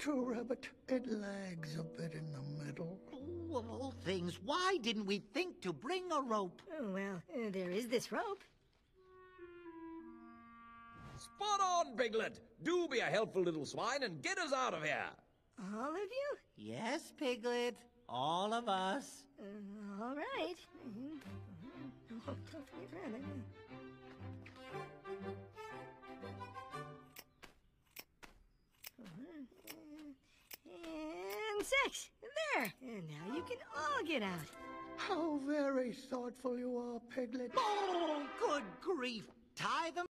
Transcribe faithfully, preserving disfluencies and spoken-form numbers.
true, Rabbit. It lags a bit in the middle. Oh, of all things, why didn't we think to bring a rope? Oh, well, uh, there is this rope. Spot on, Piglet. Do be a helpful little swine and get us out of here. All of you? Yes, Piglet. All of us. Uh, all right. Oh, don't forget Rabbit. And six. There. And now you can all get out. How very thoughtful you are, Piglet. Oh, good grief. Tie them